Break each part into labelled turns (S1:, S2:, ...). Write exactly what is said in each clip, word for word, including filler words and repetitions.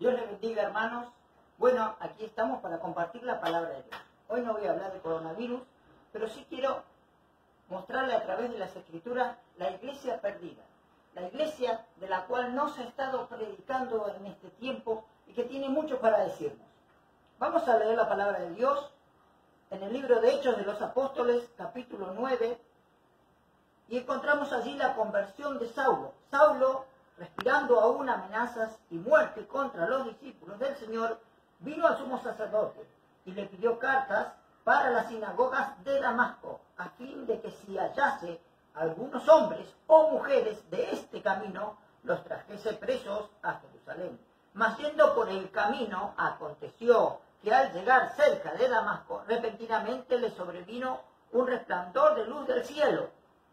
S1: Dios les bendiga, hermanos. Bueno, aquí estamos para compartir la palabra de Dios. Hoy no voy a hablar de coronavirus, pero sí quiero mostrarle a través de las Escrituras la iglesia perdida. La iglesia de la cual no se ha estado predicando en este tiempo y que tiene mucho para decirnos. Vamos a leer la palabra de Dios en el libro de Hechos de los Apóstoles, capítulo nueve, y encontramos allí la conversión de Saulo. Saulo, respirando aún amenazas y muerte contra los discípulos del Señor, vino al sumo sacerdote y le pidió cartas para las sinagogas de Damasco, a fin de que si hallase algunos hombres o mujeres de este camino, los trajese presos a Jerusalén. Mas yendo por el camino, aconteció que al llegar cerca de Damasco, repentinamente le sobrevino un resplandor de luz del cielo,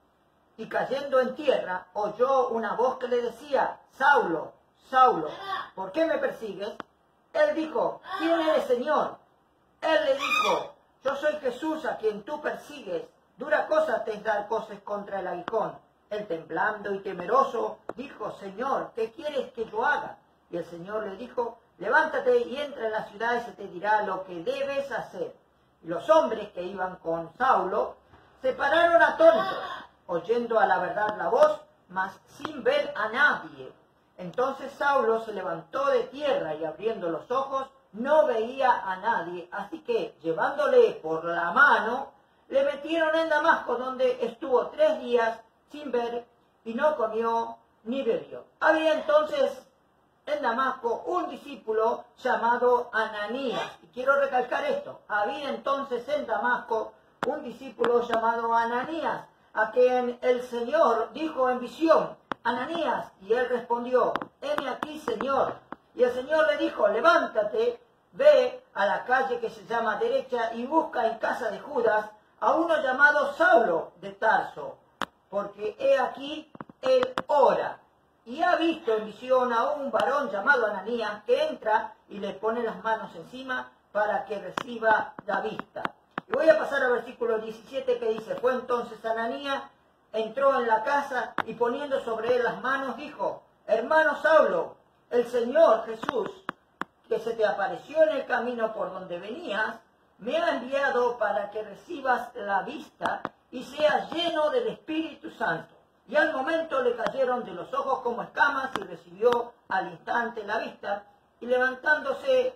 S1: y cayendo en tierra, oyó una voz que le decía: Saulo, Saulo, ¿por qué me persigues? Él dijo: ¿quién eres, Señor? Él le dijo: yo soy Jesús a quien tú persigues. Dura cosa te es dar cosas contra el aguijón. Él, temblando y temeroso, dijo: Señor, ¿qué quieres que yo haga? Y el Señor le dijo: levántate y entra en la ciudad y se te dirá lo que debes hacer. Y los hombres que iban con Saulo se pararon atónitos, oyendo a la verdad la voz, mas sin ver a nadie. Entonces Saulo se levantó de tierra y abriendo los ojos no veía a nadie. Así que, llevándole por la mano, le metieron en Damasco, donde estuvo tres días sin ver y no comió ni bebió. Había entonces en Damasco un discípulo llamado Ananías. Y quiero recalcar esto. Había entonces en Damasco un discípulo llamado Ananías, a quien el Señor dijo en visión: Ananías, y él respondió: heme aquí, Señor. Y el Señor le dijo: levántate, ve a la calle que se llama Derecha y busca en casa de Judas a uno llamado Saulo de Tarso, porque he aquí él ora. Y ha visto en visión a un varón llamado Ananías que entra y le pone las manos encima para que reciba la vista. Y voy a pasar al versículo diecisiete, que dice: fue entonces Ananías, entró en la casa y poniendo sobre él las manos dijo: hermano Saulo, el Señor Jesús, que se te apareció en el camino por donde venías, me ha enviado para que recibas la vista y seas lleno del Espíritu Santo. Y al momento le cayeron de los ojos como escamas y recibió al instante la vista, y levantándose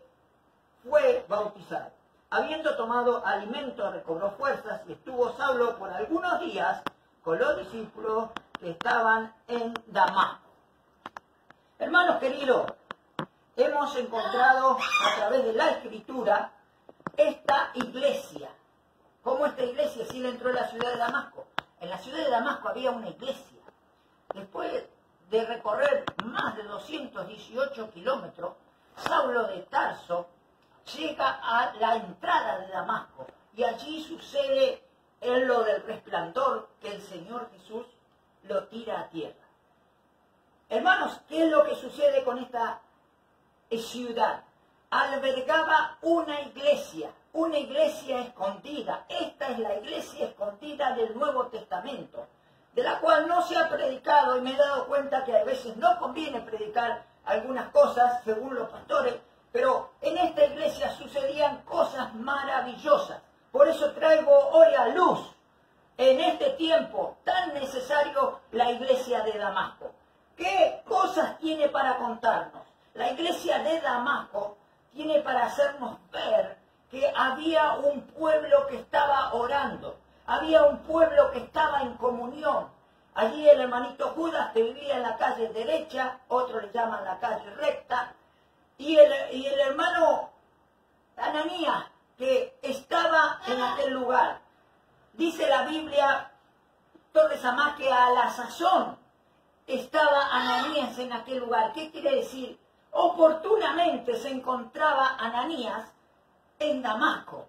S1: fue bautizado. Habiendo tomado alimento, recobró fuerzas, y estuvo Saulo por algunos días con los discípulos que estaban en Damasco. Hermanos queridos, hemos encontrado a través de la Escritura esta iglesia. ¿Cómo esta iglesia sí le entró en la ciudad de Damasco? En la ciudad de Damasco había una iglesia. Después de recorrer más de doscientos dieciocho kilómetros, Saulo de Tarso llega a la entrada de Damasco y allí sucede en lo del resplandor, que el Señor Jesús lo tira a tierra. Hermanos, ¿qué es lo que sucede con esta ciudad? Albergaba una iglesia, una iglesia escondida. Esta es la iglesia escondida del Nuevo Testamento, de la cual no se ha predicado, y me he dado cuenta que a veces no conviene predicar algunas cosas según los pastores, pero en esta iglesia sucedían cosas maravillosas. Por eso traigo hoy a luz, en este tiempo tan necesario, la iglesia de Damasco. ¿Qué cosas tiene para contarnos? La iglesia de Damasco tiene para hacernos ver que había un pueblo que estaba orando, había un pueblo que estaba en comunión. Allí el hermanito Judas, que vivía en la calle derecha, otros le llaman la calle recta, y el, y el hermano Ananías, que estaba en aquel lugar. Dice la Biblia, Torres Amás, que a la sazón estaba Ananías en aquel lugar. ¿Qué quiere decir? Oportunamente se encontraba Ananías en Damasco.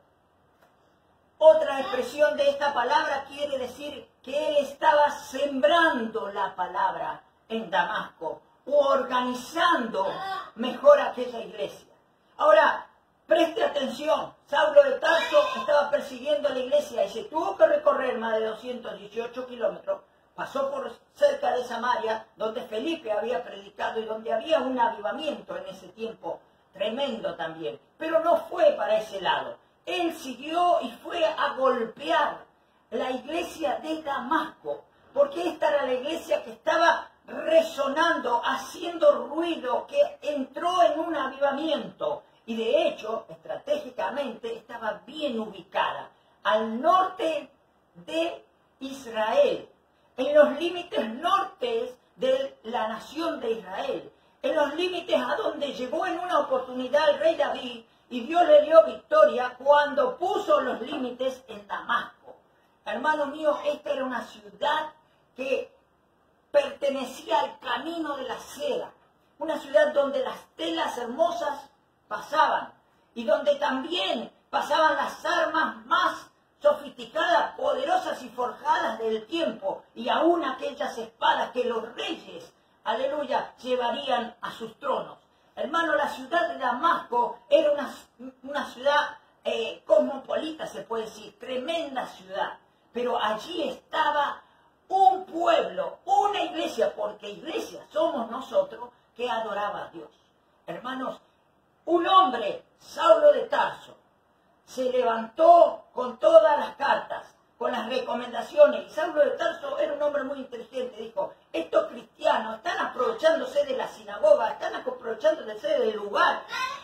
S1: Otra expresión de esta palabra quiere decir que él estaba sembrando la palabra en Damasco, o organizando mejor aquella iglesia. Ahora, preste atención, Saulo de Tarso estaba persiguiendo a la iglesia y se tuvo que recorrer más de doscientos dieciocho kilómetros pasó por cerca de Samaria, donde Felipe había predicado y donde había un avivamiento en ese tiempo tremendo también. Pero no fue para ese lado. Él siguió y fue a golpear la iglesia de Damasco, porque esta era la iglesia que estaba resonando, haciendo ruido, que entró en un avivamiento. Y de hecho, estratégicamente, estaba bien ubicada al norte de Israel, en los límites nortes de la nación de Israel, en los límites a donde llegó en una oportunidad el rey David, y Dios le dio victoria cuando puso los límites en Damasco. Hermano mío, esta era una ciudad que pertenecía al camino de la seda, una ciudad donde las telas hermosas pasaban y donde también pasaban las armas más sofisticadas, poderosas y forjadas del tiempo, y aún aquellas espadas que los reyes, aleluya, llevarían a sus tronos. Hermano, la ciudad de Damasco era una, una ciudad eh, cosmopolita, se puede decir, tremenda ciudad, pero allí estaba un pueblo, una iglesia, porque iglesia somos nosotros, que adoraba a Dios. Hermanos, un hombre, Saulo de Tarso, se levantó con todas las cartas, con las recomendaciones, y Saulo de Tarso era un hombre muy inteligente, dijo, estos cristianos están aprovechándose de la sinagoga, están aprovechándose del lugar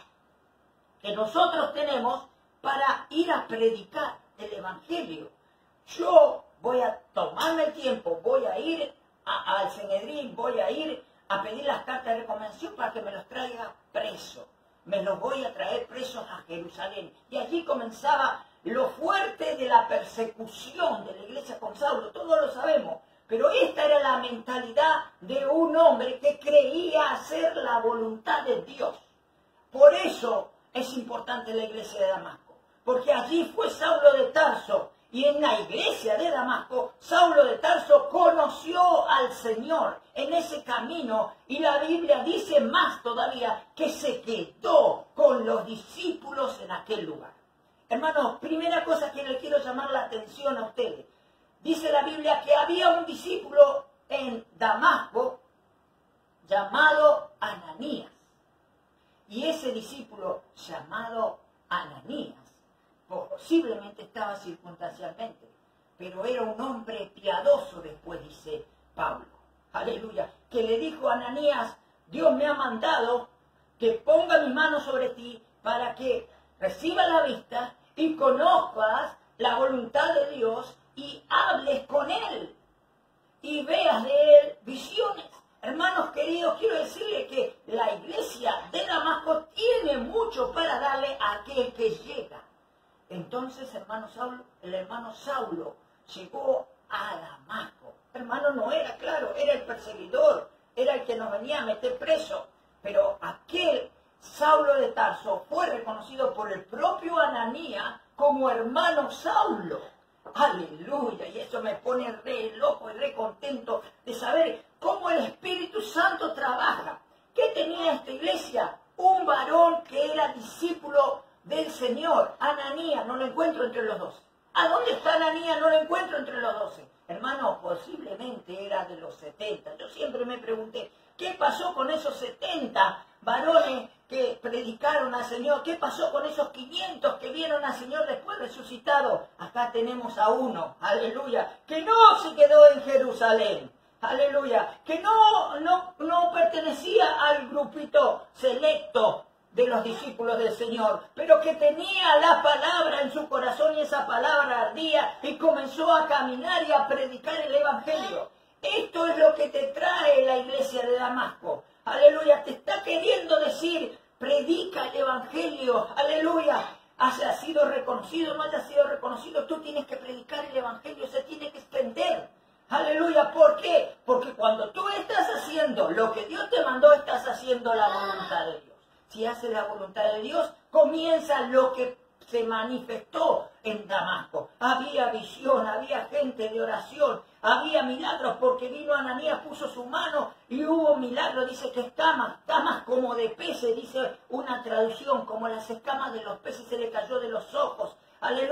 S1: que nosotros tenemos para ir a predicar el evangelio. Yo voy a tomarme el tiempo, voy a ir a, al Sanedrín, voy a ir a pedir las cartas de recomendación para que me los traiga preso. Me los voy a traer presos a Jerusalén. Y allí comenzaba lo fuerte de la persecución de la iglesia con Saulo, todos lo sabemos. Pero esta era la mentalidad de un hombre que creía hacer la voluntad de Dios. Por eso es importante la iglesia de Damasco, porque allí fue Saulo de Tarso, y en la iglesia de Damasco, Saulo de Tarso conoció al Señor en ese camino, y la Biblia dice más todavía que se quedó con los discípulos en aquel lugar. Hermanos, primera cosa que le quiero llamar la atención a ustedes. Dice la Biblia que había un discípulo en Damasco llamado Ananías. Y ese discípulo llamado Ananías posiblemente estaba circunstancialmente, pero era un hombre piadoso, después dice Pablo. Aleluya. Que le dijo a Ananías, Dios me ha mandado que ponga mis manos sobre ti para que recibas la vista y conozcas la voluntad de Dios y hables con Él y veas de Él visiones. Hermanos queridos, quiero decirles que la iglesia de Damasco tiene mucho para darle a aquel que llega. Entonces, hermano Saulo, el hermano Saulo llegó a Damasco. Hermano, no era, claro, era el perseguidor, era el que nos venía a meter preso. Pero aquel Saulo de Tarso fue reconocido por el propio Ananías como hermano Saulo. Aleluya, y eso me pone re loco y re contento de saber cómo el Espíritu Santo trabaja. ¿Qué tenía esta iglesia? Un varón que era discípulo del Señor, Ananías, no lo encuentro entre los doce. ¿A dónde está Ananías? No lo encuentro entre los doce. Hermano, posiblemente era de los setenta. Yo siempre me pregunté, ¿qué pasó con esos setenta varones que predicaron al Señor? ¿Qué pasó con esos quinientos que vieron al Señor después resucitado? Acá tenemos a uno, aleluya, que no se quedó en Jerusalén. Aleluya, que no, no, no pertenecía al grupito selecto de los discípulos del Señor, pero que tenía la palabra en su corazón y esa palabra ardía y comenzó a caminar y a predicar el Evangelio. Esto es lo que te trae la iglesia de Damasco. Aleluya, te está queriendo decir, predica el Evangelio, aleluya. Haya sido reconocido, no haya sido reconocido, tú tienes que predicar el Evangelio, se tiene que extender. Aleluya, ¿por qué? Porque cuando tú estás haciendo lo que Dios te mandó, estás haciendo la voluntad de Dios. Si haces la voluntad de Dios, comienza lo que se manifestó en Damasco. Había visión, había gente de oración, había milagros, porque vino Ananías, puso su mano y hubo milagros. Dice que escamas, escamas como de peces, dice una traducción, como las escamas de los peces se le cayó de los ojos. Aleluya.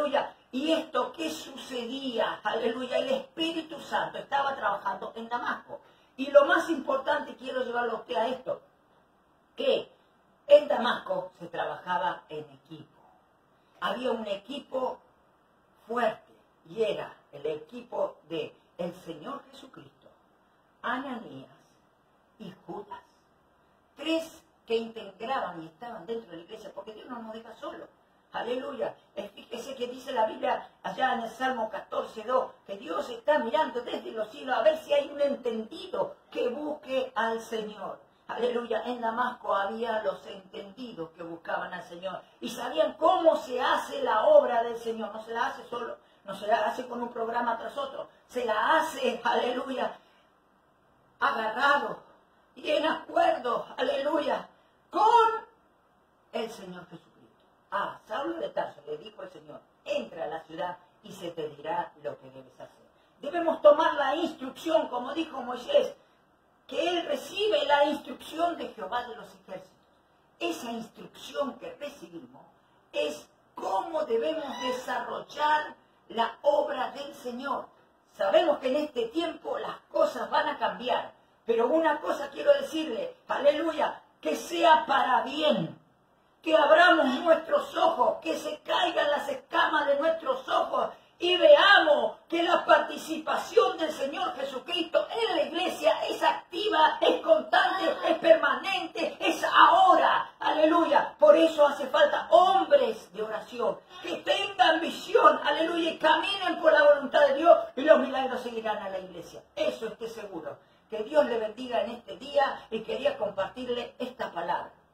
S1: ¿Y esto qué sucedía? Aleluya, el Espíritu Santo estaba trabajando en Damasco. Y lo más importante, quiero llevarlo a usted a esto, que en Damasco se trabajaba en equipo. Había un equipo fuerte y era el equipo de el Señor Jesucristo, Ananías y Judas. Tres que integraban y estaban dentro de la iglesia, porque Dios no nos deja solos. Aleluya. Fíjese que dice la Biblia allá en el Salmo catorce, dos, que Dios está mirando desde los cielos a ver si hay un entendido que busque al Señor. Aleluya. En Damasco había los entendidos que buscaban al Señor y sabían cómo se hace la obra del Señor. No se la hace solo, no se la hace con un programa tras otro. Se la hace, aleluya, agarrado y en acuerdo, aleluya, con el Señor Jesucristo. Ah, Saulo de Tarso le dijo el Señor, entra a la ciudad y se te dirá lo que debes hacer. Debemos tomar la instrucción, como dijo Moisés, que él recibe la instrucción de Jehová de los ejércitos. Esa instrucción que recibimos es cómo debemos desarrollar la obra del Señor. Sabemos que en este tiempo las cosas van a cambiar, pero una cosa quiero decirle, aleluya, que sea para bien. Que abramos nuestros ojos, que se caigan las escamas de nuestros ojos y veamos que la participación del Señor Jesucristo en la iglesia es activa, es constante, es permanente, es ahora. Aleluya. Por eso hace falta hombres de oración que tengan visión, aleluya, y caminen por la voluntad de Dios y los milagros seguirán a la iglesia. Eso esté seguro. Que Dios le bendiga en este día y quería compartirle esta palabra.